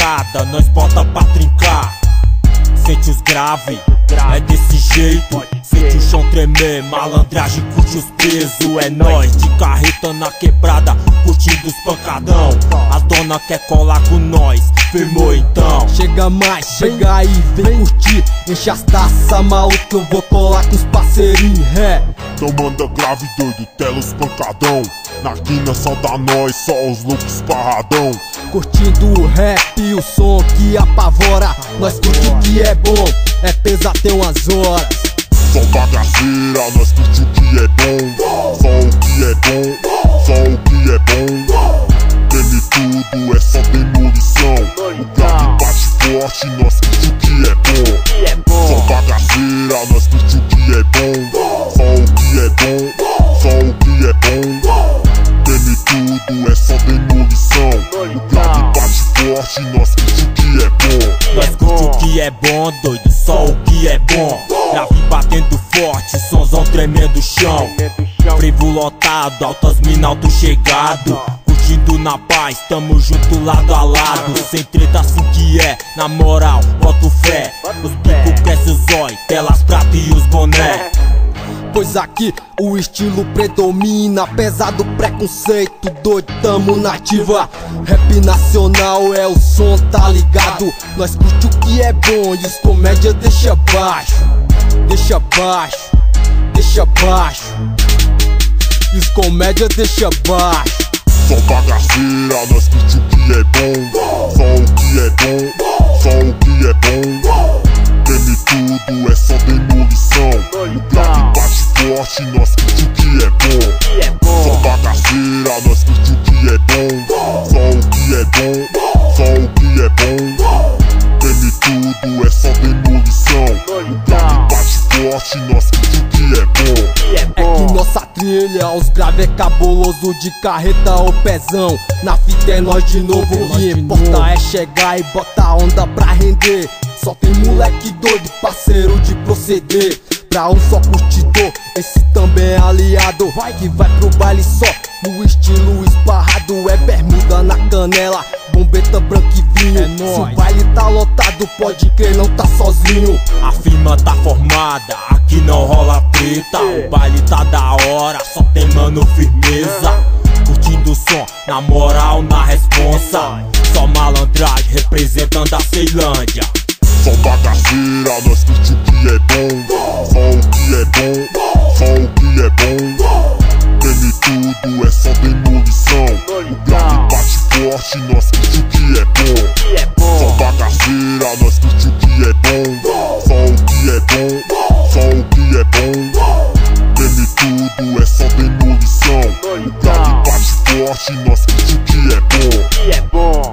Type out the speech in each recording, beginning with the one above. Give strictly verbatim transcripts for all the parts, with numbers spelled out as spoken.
pancada, nós bota pra trincar. Sente os grave, é desse jeito. Sente o chão tremer, malandragem curte os presos. É nós de carreta na quebrada, curtindo os pancadão. As dona quer colar com nós, firmou então. Chega mais, chega aí, vem curtir. Enche as taças, maluco, eu vou colar com os parceirinhos, ré. Então manda grave doido, tela os pancadão. Na quina só dá nós, só os loucos parradão. Curtindo o rap, o som que apavora. Nós curte o que é bom, é pesar tem umas horas. Só bagaceira, nós curte o que é bom. Só o que é bom, só o que é bom. Teme tudo, é só demolição. O grave bate forte, nós curte o que é bom. Só bagaceira, nós curte o que é bom. Só o que é bom, só o que é bom. Teme tudo, é só demolição. O grave bate forte, nós curte o que é bom. Nós curte o que é bom, doido, só o que é bom. Grave batendo forte, sonzão tremendo o chão. Frevo lotado, altas mina alto chegado. Curtindo na paz, tamo junto lado a lado. Sem treta assim que é, na moral, boto fé. Os bicos crescem os zói, telas prata e os boné. Pois aqui o estilo predomina, apesar do preconceito, doido, tamo na ativa. Rap nacional é o som, tá ligado? Nós curte o que é bom e os comédia deixa baixo. Deixa baixo, deixa baixo. E os comédia deixa baixo. Só bagaceira, nós curte o que é bom. Só o que é bom, só o que é bom. Teme tudo, é só demolição. O grave bate forte, nós curte o que é bom. Só bagaceira, nós curte o que é bom. Só o que é bom, só o que é bom. Teme tudo, é só demolição. O grave bate forte, nós curte o que é bom. É que nossa trilha, os grave é cabuloso de carreta ou pezão. Na fita é nós de novo, o que importa é chegar e botar onda pra render. Só tem moleque doido, parceiro de proceder. Pra um só curtidor, esse também é aliado. Vai que vai pro baile só, no estilo esparrado. É bermuda na canela, bombeta branca e vinho. É se o baile tá lotado, pode crer, não tá sozinho. A firma tá formada, aqui não rola treta. O baile tá da hora, só tem mano firmeza. Curtindo o som, na moral, na responsa. Só malandragem, representando a Ceilândia. Só bagaceira, nós curte o que é bom. Só o que é bom, só o que é bom. Teme tudo, é só demolição. O grave bate forte, nós curte o que é bom. Só bagaceira, nós curte o que é bom. Só o que é bom, só o que é bom. Teme tudo, é só demolição. O grave bate forte, nós curte o que é bom.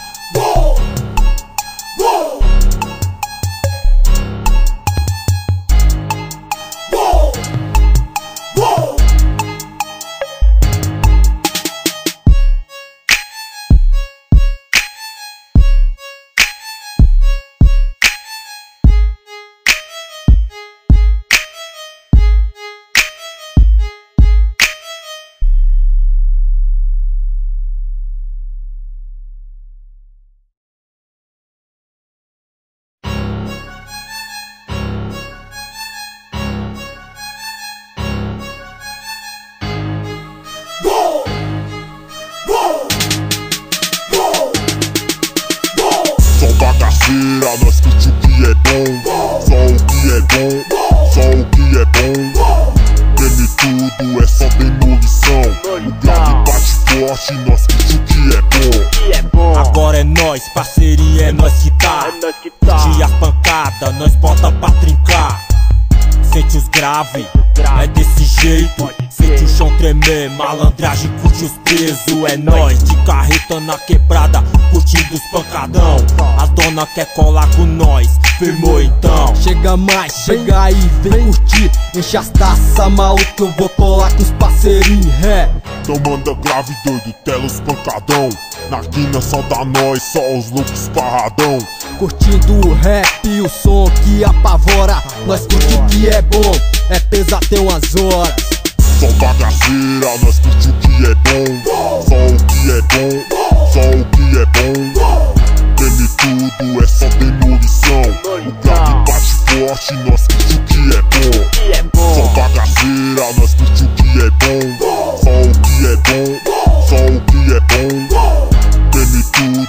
Bagaceira, nós curte o que é bom. Só o que é bom, só o que é bom. Teme tudo, é só demolição. O grave bate forte, nós curte o que é bom. Agora é nós, parceria, é nós que tá. Curte as pancadas, nós bota pra trincar. Sente os grave, é desse jeito. Sente o chão tremer, malandragem curte os presos. É nós de carreta na quebrada, curtindo os pancadão. As dona quer colar com nós, firmou então. Chega mais, chega aí, vem curtir. Enche as taças, maluco, eu vou colar com os parceirinhos, ré. Então manda grave doido, tela os pancadão. Na quina só dá nós, só os loucos parradão. Curtindo o rap, o som que apavora. Nós curte o que é bom, é pesar tem umas horas. Só bagaceira, nós curte o que é bom. Só o que é bom, só o que é bom. Teme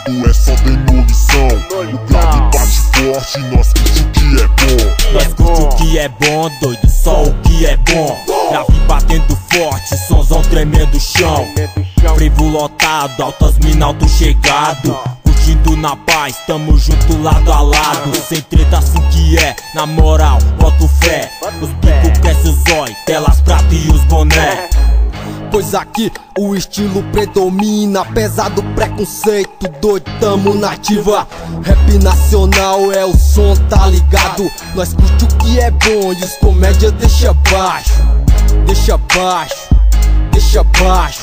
tudo é só demolição. O grave bate forte, nós curte o que é bom. Nós curte o que é bom, doido, só o que é bom. Grave batendo forte, sonzão tremendo o chão. Frevo lotado, altas mina alto chegado. Curtindo na paz, tamo junto lado a lado. Sem treta assim que é, na moral, boto fé. Os bico cresce os zói, telas prata e os boné. Pois aqui o estilo predomina, apesar do preconceito, doido, tamo na ativa. Rap nacional é o som, tá ligado? Nós curte o que é bom e os comédia deixa baixo. Deixa baixo, deixa baixo.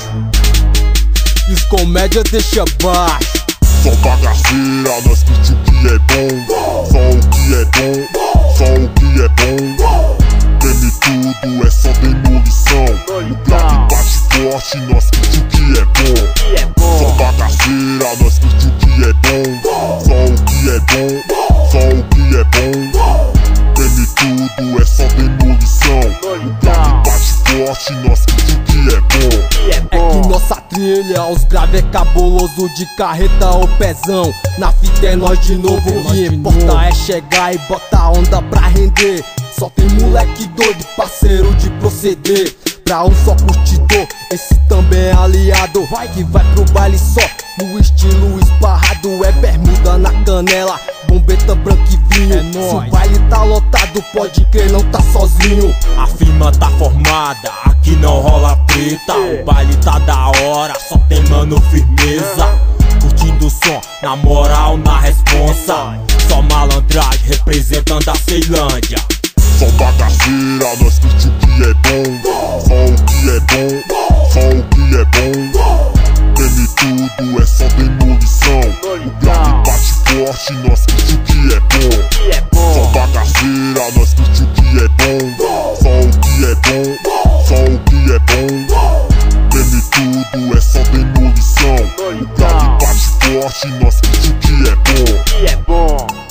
E os comédia deixa baixo. Só bagaceira, nós curte o que é bom. Só o que é bom, só o que é bom. Teme tudo, é só demolição. O grave bate forte, nós curte o que é bom. Só bagaceira, nós curte o que é bom. Só o que é bom, só o que é bom. Teme tudo, é só demolição. O grave bate forte, nós curte o que é bom. É que nossa trilha, os grave é cabuloso, de carreta ou pezão. Na fita é nós de novo, o que importa é chegar e botar a onda pra render. Só tem moleque doido, parceiro de proceder. Pra um só curtidor, esse também é aliado. Vai que vai pro baile só, no estilo esparrado. É bermuda na canela, bombeta branca e vinho. É se o baile tá lotado, pode crer, não tá sozinho. A firma tá formada, aqui não rola treta. O baile tá da hora, só tem mano firmeza. Curtindo o som, na moral, na responsa. Só malandragem, representando a Ceilândia. Só bagaceira, nós curte o que é bom. Só o que é bom, só o que é bom. Teme tudo, é só demolição. O grave bate forte, nós curte o que é bom. Só bagaceira, nós curte o que é bom. Só o que é bom, só o que é bom. Teme tudo, é só demolição. O grave bate forte, nós curte o que é bom.